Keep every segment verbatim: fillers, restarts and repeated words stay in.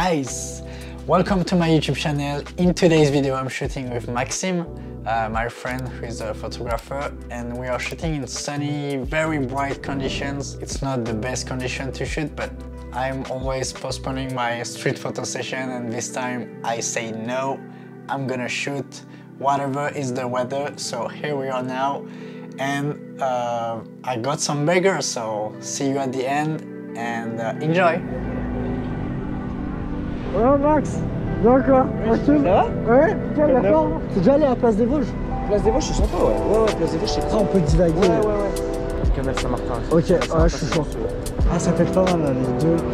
guys, welcome to my YouTube channel. In today's video I'm shooting with Maxime, uh, my friend who is a photographer, and we are shooting in sunny, very bright conditions. It's not the best condition to shoot, but I'm always postponing my street photo session, and this time I say no, I'm gonna shoot whatever is the weather. So here we are now, and uh, I got some burgers, so see you at the end and uh, enjoy. Ouais Max, bien quoi? Tranquille? Ça va? Ouais, nickel, d'accord. T'es déjà allé à la place des Vosges? Place des Vosges, c'est sympa, ouais. Ouais, ouais, Place des Vosges, c'est Ça, cool. on peut divaguer. Ouais, ouais, ouais. Canal Saint-Martin. Ok, ouais, je suis chaud. Ah, ça peut être pas mal là, les deux.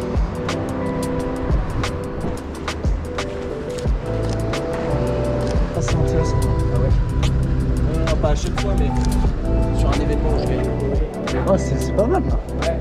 Ah, c'est intéressant. Ah ouais? Non, pas à chaque fois, mais sur un événement où je vais. Oh, c'est pas mal là. Ouais.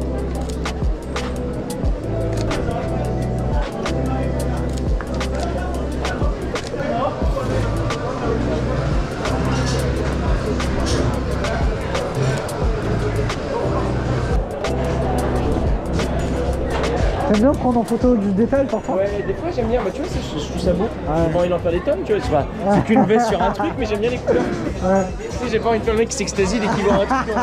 T'aimes bien prendre en photo du détail parfois? Ouais, des fois j'aime bien, bah, tu vois, je, je trouve ça beau. Ouais. J'ai pas envie d'en faire des tonnes, tu vois. C'est pas- c'est qu'une veste sur un truc, mais j'aime bien les couleurs. Ouais. Tu sais, j'ai pas envie de faire le mec qui s'extasie dès qu'il voit un truc.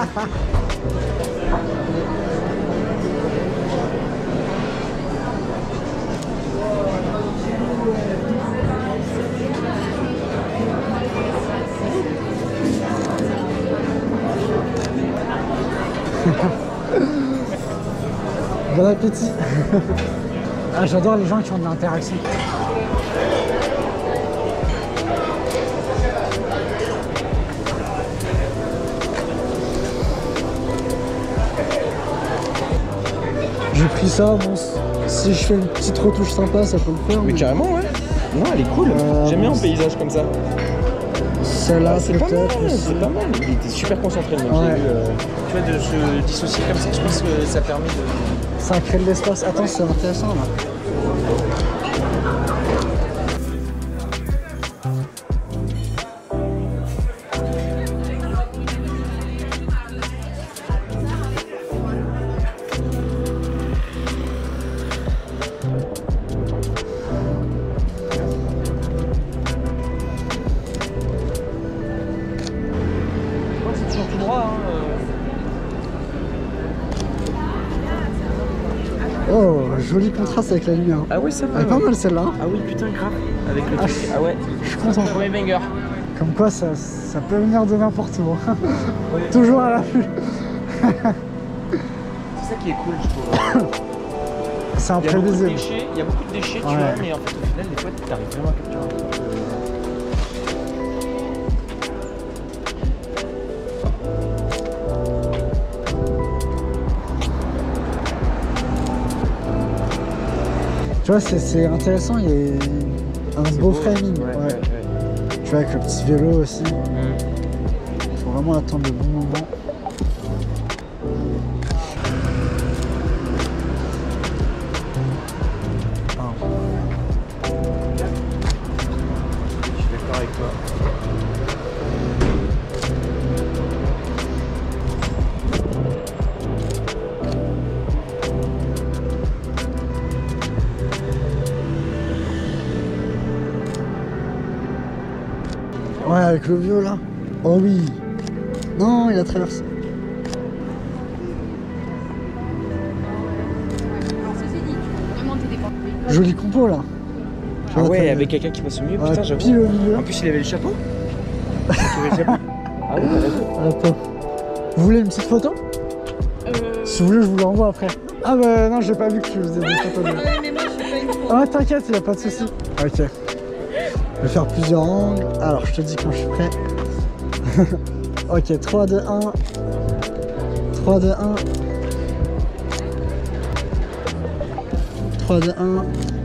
Bon appétit. Ah, j'adore les gens qui ont de l'interaction. J'ai pris ça, bon, si je fais une petite retouche sympa, ça peut le faire. Mais carrément, ouais. Non, elle est cool. Euh, J'aime bien bon, en paysage comme ça. Celle-là, C'est pas mal, peut-être aussi. c'est pas mal. Il était super concentré, le mec. Ouais. J'ai vu, euh, tu vois, de se dissocier comme ça, je pense que ça permet de. Ça crée de l'espace. Attends, c'est intéressant là. C'est toujours tout droit, hein. Oh, joli contraste avec la lumière. Ah ouais, ça va. Elle est pas mal celle-là. Ah oui, putain, grave. Avec le Ah, truc. Ah ouais. Je suis content. Premier banger. Comme quoi, ça, ça peut venir de n'importe où. Toujours à l'affût. C'est ça qui est cool, je trouve. C'est Il y a beaucoup de imprévisible. déchets, il y a beaucoup de déchets, tu Ouais. vois, mais en fait, au final, des fois, tu arrives vraiment à capturer un truc. Tu vois, c'est intéressant, il y a un beau framing. Ouais, Ouais. ouais, ouais. Tu vois, avec le petit vélo aussi. Mm. Faut vraiment attendre le bon moment. Ah. Je suis d'accord avec toi. Ouais, avec le vieux là. Oh oui. Non, il a traversé. Joli compo là. Tu Ah vois, ouais, t'as- avec quelqu'un qui passe au milieu, Ouais, putain, j'avoue. pile au milieu. En plus, il avait le chapeau. Il avait le chapeau. Ah ouais, t'as raison. Attends. Vous voulez une petite photo? Euh... Si vous voulez, je vous l'envoie après. Ah bah non, j'ai pas vu que tu faisais des photos de... Ouais, mais moi je suis pas une pro. Ah t'inquiète, il a pas de souci. Ok. Je vais faire plusieurs angles. Alors je te dis quand je suis prêt. Ok, trois, deux, un. trois, deux, un. trois, deux, un.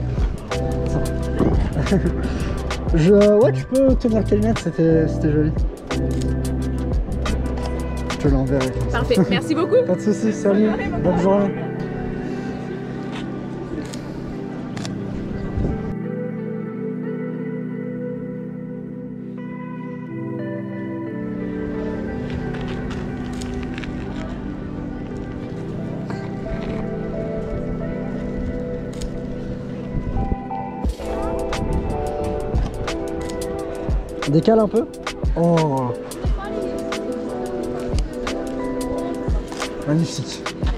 Je... Ouais, tu peux tenir tes lunettes, c'était joli. Je te l'enverrai. Parfait, merci beaucoup. Pas de soucis, salut, bonne journée. Décale un peu. Oh. Magnifique.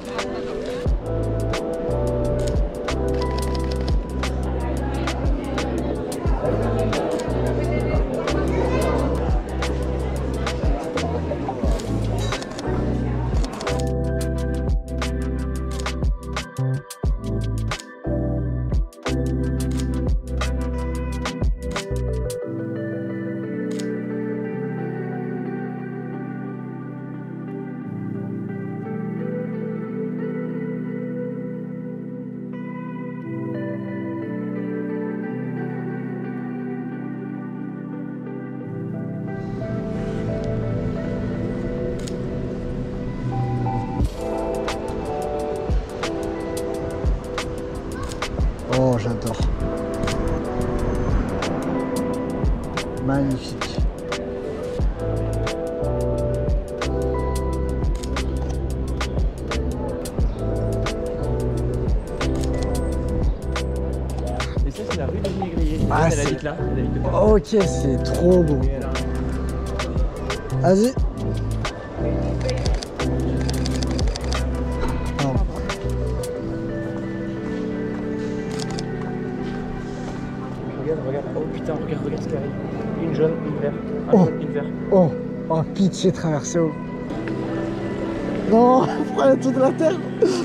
Oh, j'adore. Magnifique. Et ça, c'est la rue des Négriers. Ah, elle c'est- habite là. Elle habite là. Ok, c'est trop beau. Et elle a- Vas-y. Oh. Regarde, regarde. Oh putain, regarde, regarde ce qui arrive. Une jaune, une verte. Un Oh. jaune, une verte. Oh, oh, pitié, traversée au... Non, il y a toute la terre.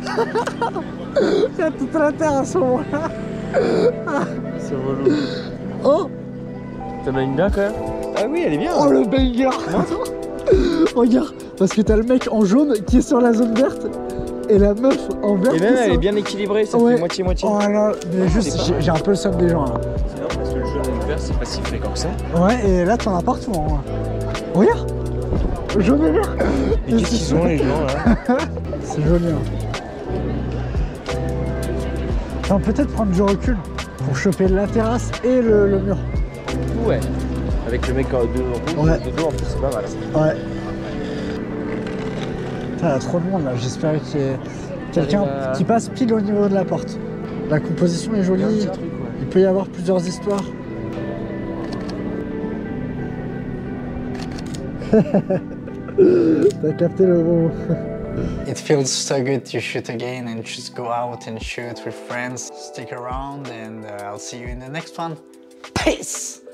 Il y a toute la terre à ce moment-là. C'est relou. Oh, T'en as une bien quand même? Ah oui, elle est bien. oh le banger. Regarde, parce que t'as le mec en jaune qui est sur la zone verte et la meuf en vert. Et qui même, elle sur- est bien équilibrée, ça Ouais. fait moitié-moitié. Oh là, mais juste, c'est j'ai- pas- j'ai un peu le seum des gens là. C'est non, parce que le jaune et le vert, c'est pas si fréquent que ça. Ouais, et là t'en as partout. Hein. Regarde, jaune et vert. Mais qu'est-ce qu'ils ont les gens là? C'est joli. Hein. Attends, peut-être prendre du recul pour choper la terrasse et le, le mur. Ouais. Avec le mec en deux rouge, Ouais. de dos en plus, c'est pas mal. Ouais. Putain, il y a trop de monde là, j'espère qu'il y ait quelqu'un T'arrives à- qui passe pile au niveau de la porte. La composition est Il y a un jolie, petit truc, ouais. il peut y avoir plusieurs histoires. T'as capté le mot. It feels so good to shoot again and just go out and shoot with friends. Stick around and uh, I'll see you in the next one. Peace!